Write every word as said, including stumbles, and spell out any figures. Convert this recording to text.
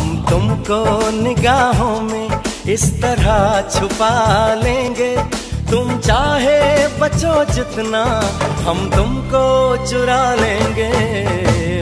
हम तुमको निगाहों में इस तरह छुपा लेंगे, तुम चाहे बचो जितना हम तुमको चुरा लेंगे।